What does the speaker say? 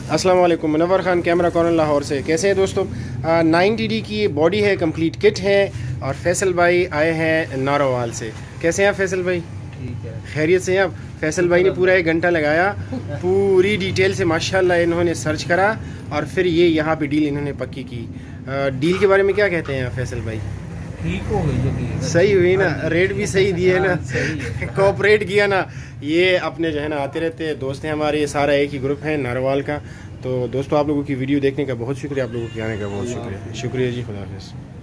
अस्सलाम वालेकुम, Munawwar Khan camera corner Lahore से। कैसे हैं दोस्तों? 9DD की बॉडी है, कंप्लीट किट है और फैसल भाई आए हैं नारोवाल से। कैसे हैं आप फैसल भाई? ठीक है, खैरियत से हैं आप? फैसल भाई ने पूरा 1 घंटा लगाया, पूरी डिटेल से माशाल्लाह इन्होंने सर्च करा और फिर ये यहाँ पे डील इन्होंने पक्की की। डील के बारे में क्या कहते हैं फैसल भाई? ठीक हो गई है डील। सही हुई ना? रेट भी सही दिए ना? सही कोऑपरेट किया ना? ये अपने जो है ना आते रहते हैं, दोस्त हैं हमारे, ये सारा एक ही ग्रुप है नारोवाल का। तो दोस्तों आप लोगों की वीडियो देखने का बहुत शुक्रिया, आप लोगों के आने का बहुत शुक्रिया जी। खुदा हाफिज़।